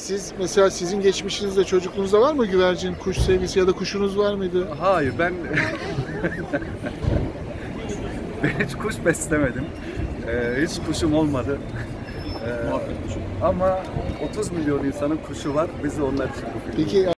Siz mesela sizin geçmişinizde, çocukluğunuzda var mı güvercin, kuş sevgisi ya da kuşunuz var mıydı? Hayır, ben ben hiç kuş beslemedim. Hiç kuşum olmadı. Ama 30 milyon insanın kuşu var. Biz onlar için kutluyoruz. Peki